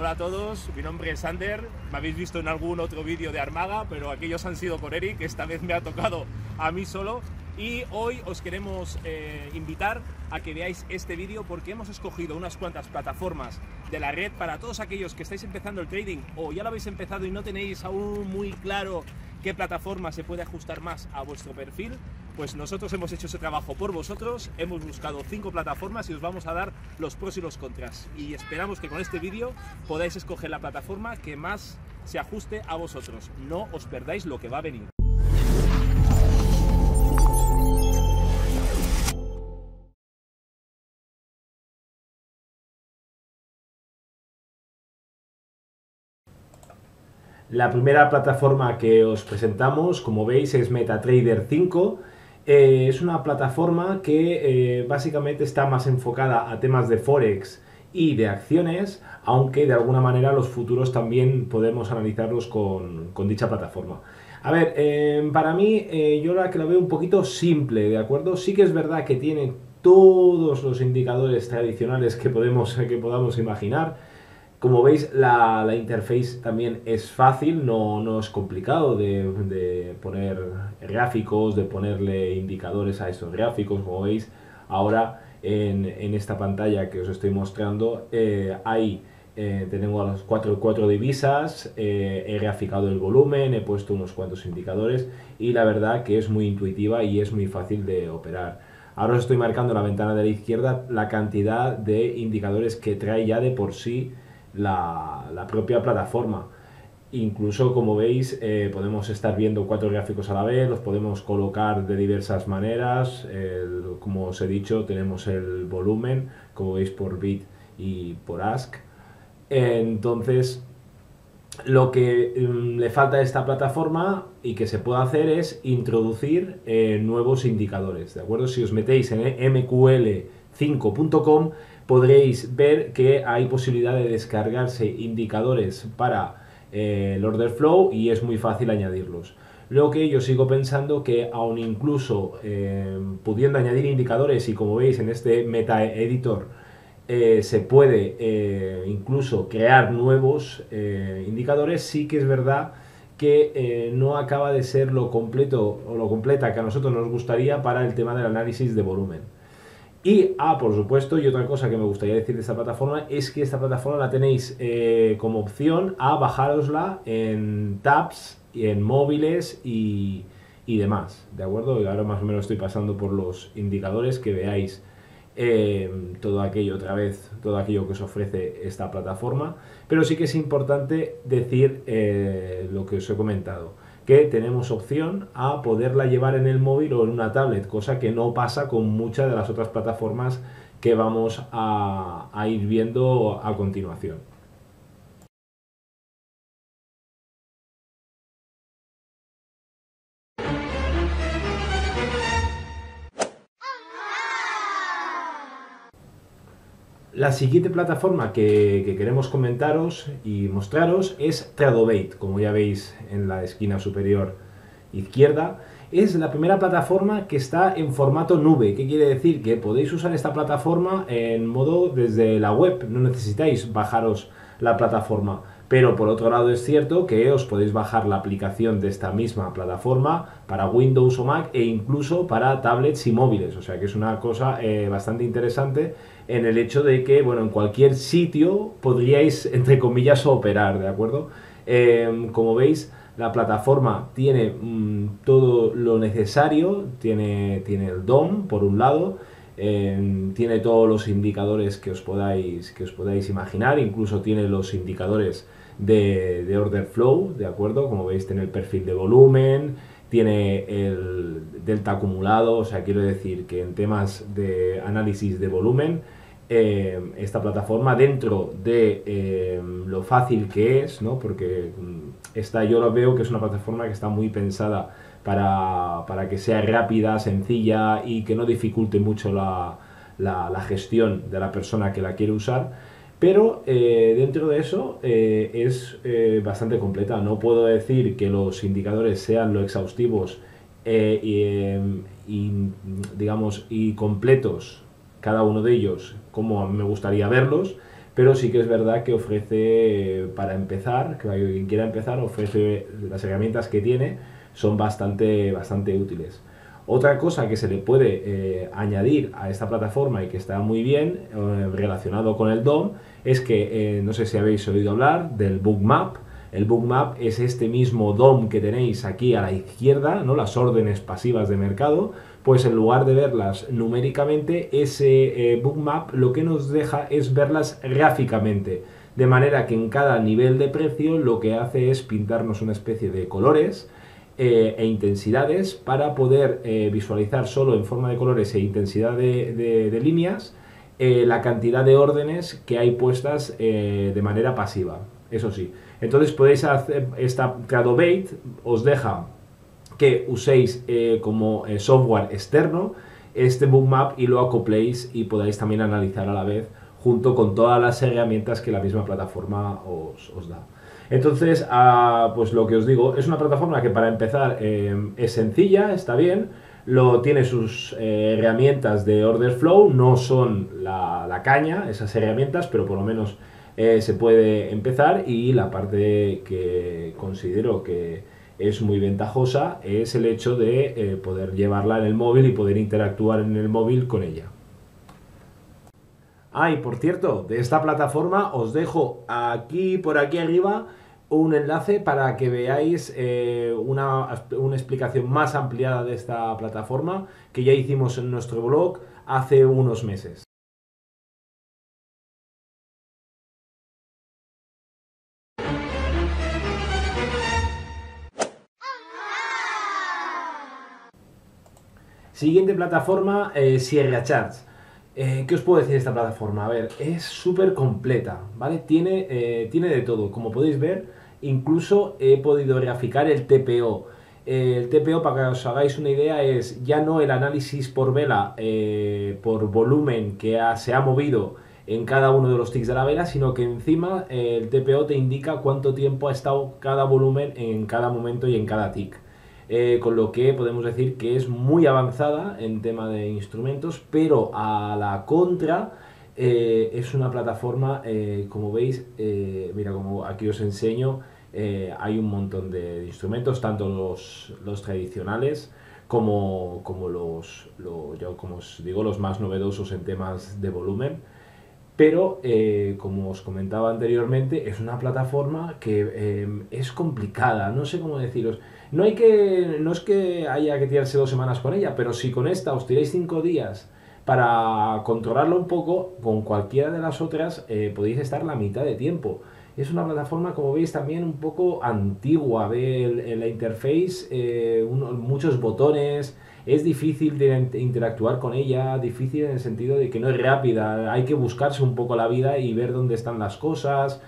Hola a todos, mi nombre es Ander, me habéis visto en algún otro vídeo de Armaga, pero aquellos han sido con Eric, esta vez me ha tocado a mí solo. Y hoy os queremos invitar a que veáis este vídeo porque hemos escogido unas cuantas plataformas de la red para todos aquellos que estáis empezando el trading o ya lo habéis empezado y no tenéis aún muy claro qué plataforma se puede ajustar más a vuestro perfil. Pues nosotros hemos hecho ese trabajo por vosotros, hemos buscado 5 plataformas y os vamos a dar los pros y los contras. Y esperamos que con este vídeo podáis escoger la plataforma que más se ajuste a vosotros. No os perdáis lo que va a venir. La primera plataforma que os presentamos, como veis, es MetaTrader 5. Es una plataforma que básicamente está más enfocada a temas de Forex y de acciones, aunque de alguna manera los futuros también podemos analizarlos con dicha plataforma. A ver, para mí yo la que lo veo un poquito simple, ¿de acuerdo? Sí que es verdad que tiene todos los indicadores tradicionales que podamos imaginar. Como veis, la interface también es fácil, no es complicado de poner gráficos, de ponerle indicadores a esos gráficos. Como veis, ahora en esta pantalla que os estoy mostrando, tenemos las cuatro divisas, he graficado el volumen, he puesto unos cuantos indicadores y la verdad que es muy intuitiva y es muy fácil de operar. Ahora os estoy marcando en la ventana de la izquierda la cantidad de indicadores que trae ya de por sí la propia plataforma. Incluso, como veis, podemos estar viendo 4 gráficos a la vez, los podemos colocar de diversas maneras. Como os he dicho, tenemos el volumen, como veis, por bit y por ask. Entonces, lo que le falta a esta plataforma y que se puede hacer es introducir nuevos indicadores, ¿de acuerdo? Si os metéis en mql5.com podréis ver que hay posibilidad de descargarse indicadores para el order flow y es muy fácil añadirlos. Lo que yo sigo pensando que aun incluso pudiendo añadir indicadores y como veis en este meta editor se puede incluso crear nuevos indicadores, sí que es verdad que no acaba de ser lo completo o lo completa que a nosotros nos gustaría para el tema del análisis de volumen. Y, por supuesto, y otra cosa que me gustaría decir de esta plataforma es que esta plataforma la tenéis como opción a bajárosla en tabs, y en móviles y demás, ¿de acuerdo? Y ahora más o menos estoy pasando por los indicadores que veáis todo aquello que os ofrece esta plataforma, pero sí que es importante decir lo que os he comentado, que tenemos opción a poderla llevar en el móvil o en una tablet, cosa que no pasa con muchas de las otras plataformas que vamos a ir viendo a continuación. La siguiente plataforma que queremos comentaros y mostraros es Tradovate, como ya veis en la esquina superior izquierda. Es la primera plataforma que está en formato nube. ¿Qué quiere decir? Que podéis usar esta plataforma en modo desde la web, no necesitáis bajaros la plataforma. Pero por otro lado es cierto que os podéis bajar la aplicación de esta misma plataforma para Windows o Mac e incluso para tablets y móviles. O sea que es una cosa bastante interesante en el hecho de que, bueno, en cualquier sitio podríais, entre comillas, operar, ¿de acuerdo? Como veis, la plataforma tiene todo lo necesario, tiene el DOM por un lado, tiene todos los indicadores que os podáis imaginar, incluso tiene los indicadores de order flow, ¿de acuerdo? Como veis, tiene el perfil de volumen, tiene el delta acumulado, o sea, quiero decir que en temas de análisis de volumen, esta plataforma, dentro de lo fácil que es, ¿no? Porque yo lo veo que es una plataforma que está muy pensada para que sea rápida, sencilla y que no dificulte mucho la gestión de la persona que la quiere usar. Pero dentro de eso es bastante completa. No puedo decir que los indicadores sean lo exhaustivos digamos, y completos cada uno de ellos como me gustaría verlos, pero sí que es verdad que ofrece, para empezar, que quien quiera empezar, ofrece las herramientas que tiene, son bastante útiles. Otra cosa que se le puede añadir a esta plataforma y que está muy bien relacionado con el DOM es que, no sé si habéis oído hablar del Bookmap. El Bookmap es este mismo DOM que tenéis aquí a la izquierda, ¿no? Las órdenes pasivas de mercado, pues en lugar de verlas numéricamente, ese Bookmap lo que nos deja es verlas gráficamente, de manera que en cada nivel de precio lo que hace es pintarnos una especie de colores e intensidades para poder visualizar solo en forma de colores e intensidad de líneas la cantidad de órdenes que hay puestas de manera pasiva, eso sí. Entonces podéis hacer esta Tradovate, os deja que uséis como software externo este Bookmap y lo acopléis y podáis también analizar a la vez junto con todas las herramientas que la misma plataforma os da. Entonces, pues lo que os digo, es una plataforma que para empezar es sencilla, está bien, tiene sus herramientas de order flow, no son la caña esas herramientas, pero por lo menos se puede empezar, y la parte que considero que es muy ventajosa es el hecho de poder llevarla en el móvil y poder interactuar en el móvil con ella. Y por cierto, de esta plataforma os dejo aquí, por aquí arriba, un enlace para que veáis una explicación más ampliada de esta plataforma que ya hicimos en nuestro blog hace unos meses. Siguiente plataforma, Sierra Charts. ¿Qué os puedo decir de esta plataforma? A ver, es súper completa, ¿vale? Tiene de todo. Como podéis ver, incluso he podido graficar el TPO. El TPO, para que os hagáis una idea, es ya no el análisis por vela, por volumen que se ha movido en cada uno de los ticks de la vela, sino que encima el TPO te indica cuánto tiempo ha estado cada volumen en cada momento y en cada tick. Con lo que podemos decir que es muy avanzada en tema de instrumentos, pero a la contra es una plataforma, como veis, mira, como aquí os enseño, hay un montón de instrumentos, tanto los tradicionales como como os digo, los más novedosos en temas de volumen. Pero, como os comentaba anteriormente, es una plataforma que es complicada, no sé cómo deciros. No es que haya que tirarse 2 semanas con ella, pero si con esta os tiráis 5 días para controlarlo un poco, con cualquiera de las otras podéis estar la mitad de tiempo. Es una plataforma, como veis, también un poco antigua, ve en la interface muchos botones. Es difícil de interactuar con ella, difícil en el sentido de que no es rápida, hay que buscarse un poco la vida y ver dónde están las cosas.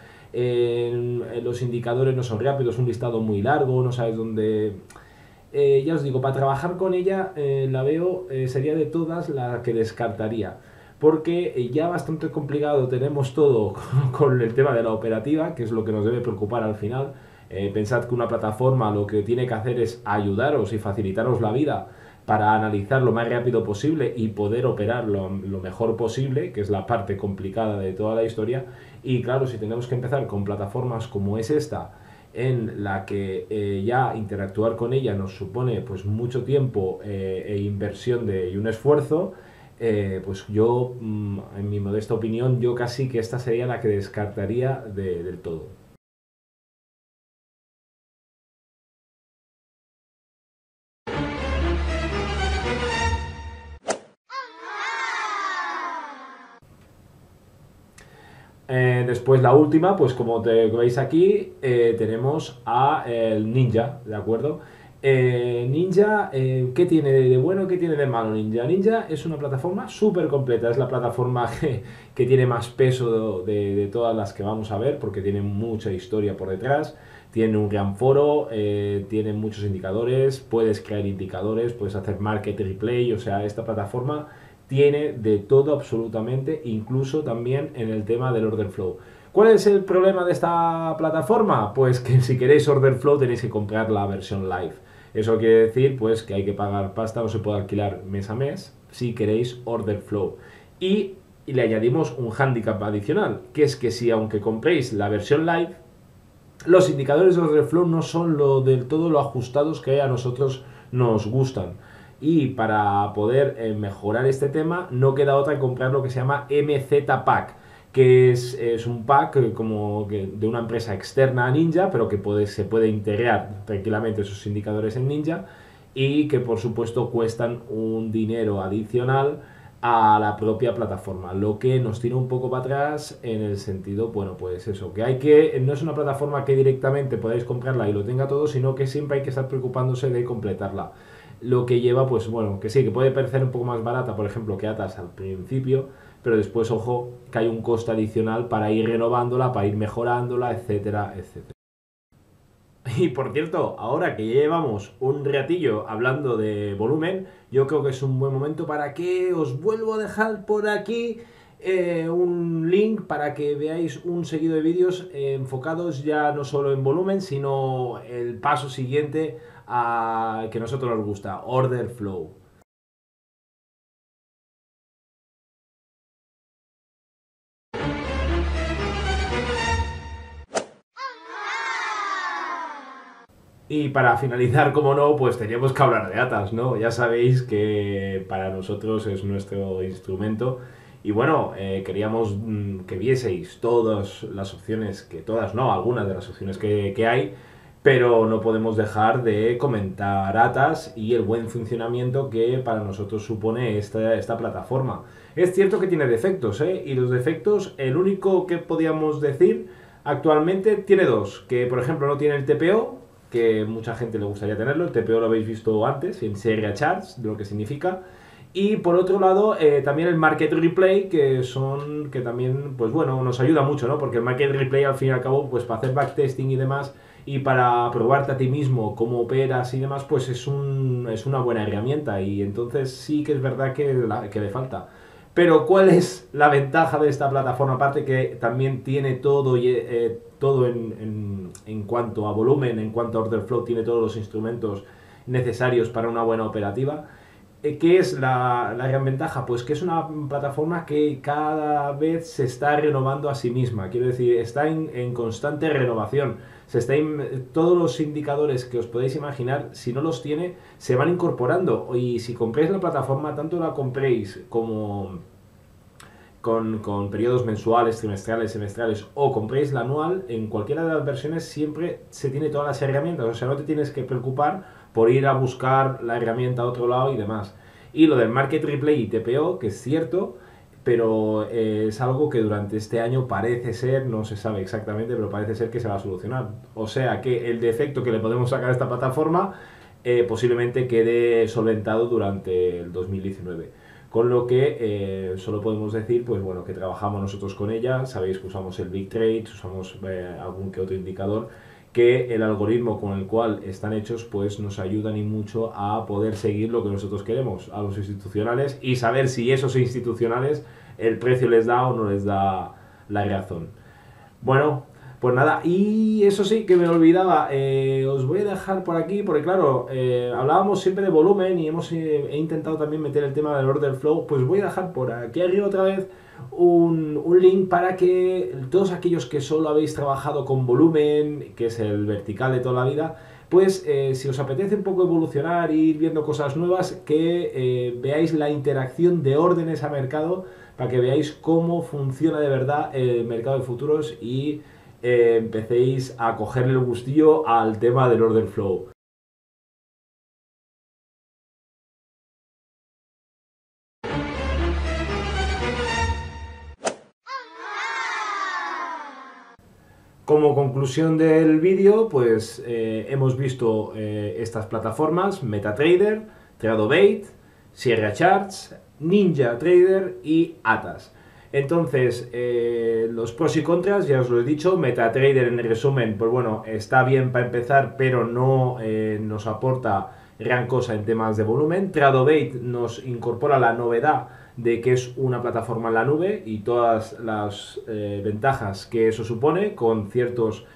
Los indicadores no son rápidos, es un listado muy largo, no sabes dónde. Ya os digo, para trabajar con ella la veo, sería de todas la que descartaría, porque ya bastante complicado tenemos todo con el tema de la operativa, que es lo que nos debe preocupar al final. Pensad que una plataforma lo que tiene que hacer es ayudaros y facilitaros la vida para analizar lo más rápido posible y poder operar lo mejor posible, que es la parte complicada de toda la historia. Y claro, si tenemos que empezar con plataformas como es esta, en la que ya interactuar con ella nos supone pues mucho tiempo e inversión y un esfuerzo, pues yo, en mi modesta opinión, yo casi que esta sería la que descartaría del todo. Después la última, pues como veis aquí, tenemos a el Ninja, ¿de acuerdo? Ninja, ¿qué tiene de bueno, qué tiene de malo Ninja? Ninja es una plataforma súper completa, es la plataforma que tiene más peso de todas las que vamos a ver, porque tiene mucha historia por detrás, tiene un gran foro, tiene muchos indicadores, puedes crear indicadores, puedes hacer market replay, o sea, esta plataforma tiene de todo absolutamente, incluso también en el tema del order flow. ¿Cuál es el problema de esta plataforma? Pues que si queréis order flow tenéis que comprar la versión live. Eso quiere decir pues que hay que pagar pasta, no se puede alquilar mes a mes si queréis order flow. Y y le añadimos un handicap adicional, que es que si aunque compréis la versión live, los indicadores de order flow no son del todo lo ajustados que a nosotros nos gustan. Y para poder mejorar este tema, no queda otra que comprar lo que se llama MZ Pack, que es un pack como que de una empresa externa a Ninja, pero que se puede integrar tranquilamente esos indicadores en Ninja, y que por supuesto cuestan un dinero adicional a la propia plataforma, lo que nos tira un poco para atrás en el sentido, bueno, pues eso, que no es una plataforma que directamente podáis comprarla y lo tenga todo, sino que siempre hay que estar preocupándose de completarla. Lo que lleva, pues bueno, que sí, que puede parecer un poco más barata, por ejemplo, que Atas al principio, pero después, ojo, que hay un coste adicional para ir renovándola, para ir mejorándola, etcétera, etcétera. Y por cierto, ahora que ya llevamos un ratillo hablando de volumen, yo creo que es un buen momento para que os vuelvo a dejar por aquí un link para que veáis un seguido de vídeos enfocados ya no solo en volumen, sino el paso siguiente a que a nosotros nos gusta, order flow. Y para finalizar, como no, pues teníamos que hablar de Atas, ¿no? Ya sabéis que para nosotros es nuestro instrumento. Y bueno, queríamos que vieseis todas las opciones, que todas no, algunas de las opciones que hay, pero no podemos dejar de comentar Atas y el buen funcionamiento que para nosotros supone esta plataforma. Es cierto que tiene defectos, ¿eh? Y los defectos, el único que podíamos decir actualmente tiene dos, que por ejemplo no tiene el TPO, que mucha gente le gustaría tenerlo. El TPO lo habéis visto antes en CR Charts, de lo que significa. Y por otro lado, también el Market Replay, que también, pues bueno, nos ayuda mucho, ¿no? Porque el Market Replay, al fin y al cabo, pues para hacer backtesting y demás, y para probarte a ti mismo cómo operas y demás, pues es una buena herramienta. Y entonces sí que es verdad que le falta. Pero ¿cuál es la ventaja de esta plataforma? Aparte que también tiene todo, todo en cuanto a volumen, en cuanto a order flow, tiene todos los instrumentos necesarios para una buena operativa. ¿Qué es la gran ventaja? Pues que es una plataforma que cada vez se está renovando a sí misma. Quiero decir, está en constante renovación. Todos los indicadores que os podéis imaginar, si no los tiene, se van incorporando. Y si compréis la plataforma, tanto la compréis como con periodos mensuales, trimestrales, semestrales, o compréis la anual, en cualquiera de las versiones siempre se tiene todas las herramientas. O sea, no te tienes que preocupar por ir a buscar la herramienta a otro lado y demás. Y lo del Market Replay y TPO, que es cierto, pero es algo que durante este año parece ser, no se sabe exactamente, pero parece ser que se va a solucionar. O sea que el defecto que le podemos sacar a esta plataforma posiblemente quede solventado durante el 2019. Con lo que solo podemos decir, pues bueno, que trabajamos nosotros con ella, sabéis que usamos el Big Trade, usamos algún que otro indicador, que el algoritmo con el cual están hechos pues nos ayudan y mucho a poder seguir lo que nosotros queremos a los institucionales y saber si esos institucionales el precio les da o no les da la razón. Bueno, pues nada, y eso sí que me olvidaba, os voy a dejar por aquí, porque claro, hablábamos siempre de volumen y he intentado también meter el tema del order flow, pues voy a dejar por aquí arriba otra vez un link para que todos aquellos que solo habéis trabajado con volumen, que es el vertical de toda la vida, pues si os apetece un poco evolucionar e ir viendo cosas nuevas, que veáis la interacción de órdenes a mercado, para que veáis cómo funciona de verdad el mercado de futuros y empecéis a cogerle el gustillo al tema del order flow. Como conclusión del vídeo, pues hemos visto estas plataformas: MetaTrader, Tradovate, Sierra Charts, Ninja Trader y Atas. Entonces, los pros y contras, ya os lo he dicho. MetaTrader, en resumen, pues bueno, está bien para empezar, pero no nos aporta gran cosa en temas de volumen. Tradovate nos incorpora la novedad de que es una plataforma en la nube y todas las ventajas que eso supone, con ciertos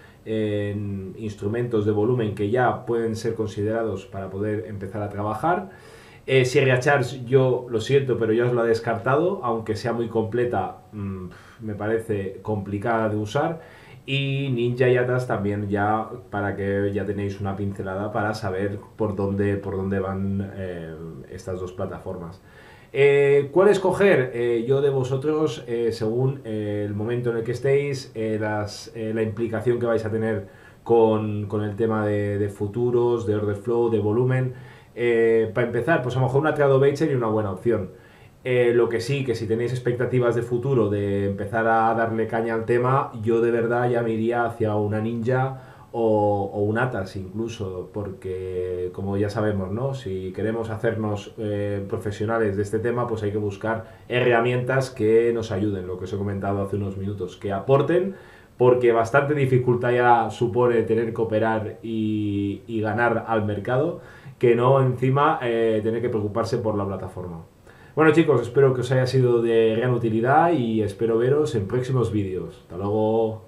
instrumentos de volumen que ya pueden ser considerados para poder empezar a trabajar. Sierra Charge, yo lo siento, pero ya os lo he descartado, aunque sea muy completa, me parece complicada de usar. Y Ninja y Atas también, ya para que ya tenéis una pincelada para saber por dónde van estas dos plataformas. ¿Cuál escoger? Yo de vosotros, según el momento en el que estéis, la implicación que vais a tener con el tema de futuros, de order flow, de volumen. Para empezar, pues a lo mejor una Tradobate sería una buena opción. Lo que sí, que si tenéis expectativas de futuro de empezar a darle caña al tema, yo de verdad ya me iría hacia una Ninja o un Atas incluso, porque como ya sabemos, ¿no? Si queremos hacernos profesionales de este tema, pues hay que buscar herramientas que nos ayuden, lo que os he comentado hace unos minutos, que aporten, porque bastante dificultad ya supone tener que operar y ganar al mercado, que no encima tener que preocuparse por la plataforma. Bueno chicos, espero que os haya sido de gran utilidad y espero veros en próximos vídeos. Hasta luego.